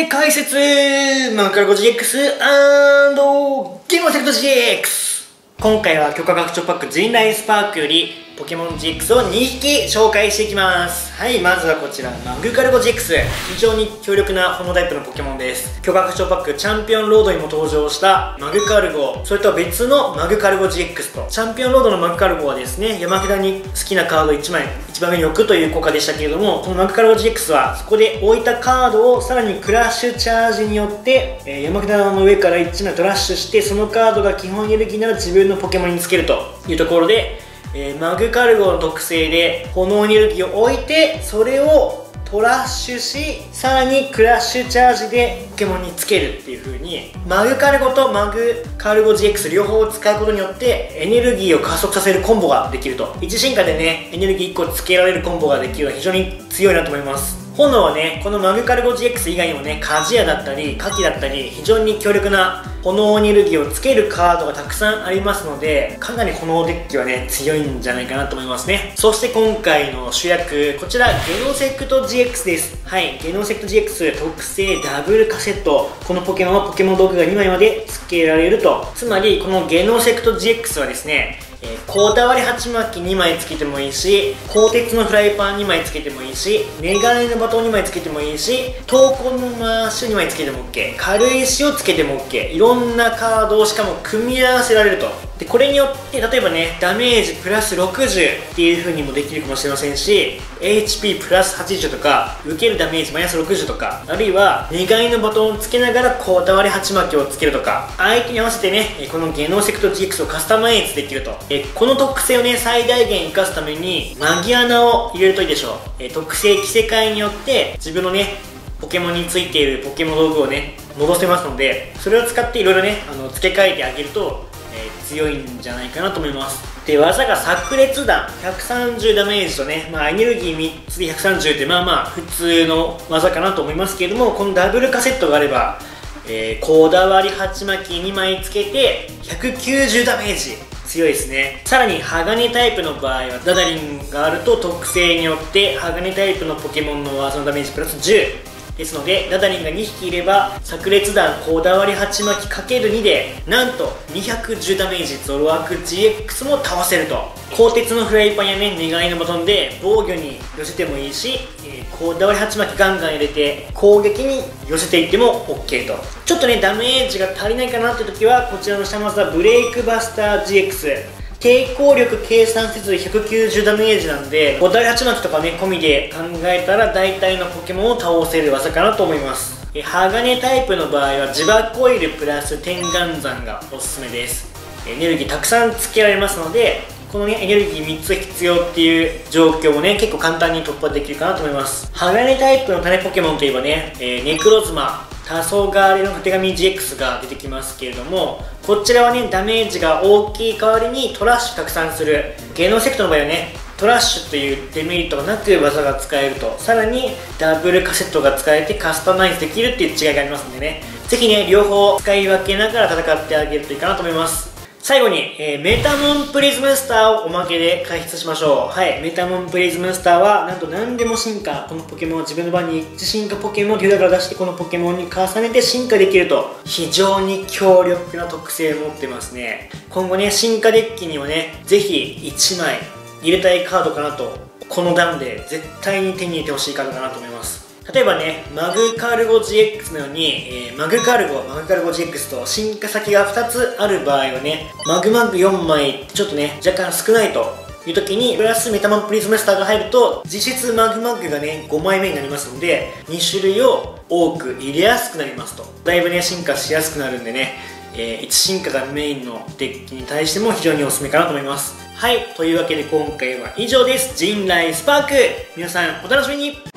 名解説マクラゴ GX& ゲノセクト GX。 今回は強化拡張パック陣雷スパークよりポケモン GX を2匹紹介していきます。はい、まずはこちらマグカルゴ GX。 非常に強力な炎タイプのポケモンです。強化拡張パックチャンピオンロードにも登場したマグカルゴ、それとは別のマグカルゴ GX と、チャンピオンロードのマグカルゴはですね、山札に好きなカード1枚一番上に置くという効果でしたけれども、このマグカルゴ GX はそこで置いたカードをさらにクラッシュチャージによって、山札の上から1枚トラッシュして、そのカードが基本エネルギーなら自分のポケモンにつけるというところで、マグカルゴの特性で炎エネルギーを置いて、それをトラッシュし、さらにクラッシュチャージでポケモンにつけるっていう風に、マグカルゴとマグカルゴ GX 両方使うことによってエネルギーを加速させるコンボができると。1進化でね、エネルギー1個つけられるコンボができるのは非常に強いなと思います。炎はね、このマグカルゴ GX 以外にもね、鍛冶屋だったり火器だったり、非常に強力な炎エネルギーをつけるカードがたくさんありますので、かなり炎デッキはね、強いんじゃないかなと思いますね。そして今回の主役、こちらゲノセクト GX です。はい、ゲノセクト GX 特性ダブルカセット。このポケモンはポケモン道具が2枚まで付けられると。つまりこのゲノセクト GX はですね、コータ割り鉢巻き2枚つけてもいいし、鋼鉄のフライパン2枚つけてもいいし、メガネのバトン2枚つけてもいいし、闘魂のマッシュ2枚つけても OK、 軽石をつけても OK、 いろんなカードをしかも組み合わせられると。でこれによって例えばね、ダメージプラス60っていう風にもできるかもしれませんし、 HP プラス80とか、受けるダメージマイナス60とか、あるいは願いのバトンをつけながらコータ割り鉢巻きをつけるとか、相手に合わせてね、このゲノセクト GX をカスタマイズできると。この特性をね、最大限活かすためにマギ穴を入れるといいでしょう。特性着せ替えによって自分のね、ポケモンについているポケモン道具をね、戻せますので、それを使っていろいろね、付け替えてあげると、強いんじゃないかなと思います。で、技が炸裂弾130ダメージとね、エネルギー3つで130ってまあまあ普通の技かなと思いますけれども、このダブルカセットがあれば、こだわり鉢巻き2枚つけて190ダメージ、強いですね。さらに鋼タイプの場合はダダリンがあると、特性によって鋼タイプのポケモンの技のダメージプラス10ですので、ダダリンが2匹いれば炸裂弾こだわり鉢巻き ×2 でなんと210ダメージゾロアク GX も倒せると。鋼鉄のフライパンやね、願いのバトンで防御に寄せてもいいし、こだわり鉢巻きガンガン入れて攻撃に寄せていっても OK と。ちょっとね、ダメージが足りないかなって時は、こちらの下の技ブレイクバスター GX、抵抗力計算せず190ダメージなんで、こだわり鉢巻きとかね、込みで考えたら大体のポケモンを倒せる技かなと思います。鋼タイプの場合は磁場コイルプラス天眼山がおすすめです。エネルギーたくさんつけられますので、このね、エネルギー3つ必要っていう状況もね、結構簡単に突破できるかなと思います。鋼タイプの種ポケモンといえばね、ネクロズマ、黄昏のたてがみ GX が出てきますけれども、こちらはね、ダメージが大きい代わりにトラッシュ拡散する。ゲノセクトの場合はね、トラッシュというデメリットがなく技が使えると。さらにダブルカセットが使えてカスタマイズできるっていう違いがありますんでね、ぜひね、両方使い分けながら戦ってあげるといいかなと思います。最後に、メタモンプリズムスターをおまけで解説しましょう。はい、メタモンプリズムスターはなんと何でも進化。このポケモンは自分の番に1進化ポケモンを手札から出して、このポケモンに重ねて進化できると。非常に強力な特性を持ってますね。今後ね、進化デッキにはね、ぜひ1枚入れたいカードかなと。この段で絶対に手に入れてほしいカードかなと思います。例えばね、マグカルゴ GX のように、マグカルゴ GX と進化先が2つある場合はね、マグ4枚ちょっとね、若干少ないという時に、プラスメタモンプリズムスターが入ると、実質マグがね、5枚目になりますので、2種類を多く入れやすくなりますと。だいぶね、進化しやすくなるんでね、1進化がメインのデッキに対しても非常におすすめかなと思います。はい、というわけで今回は以上です。陣雷スパーク、皆さんお楽しみに。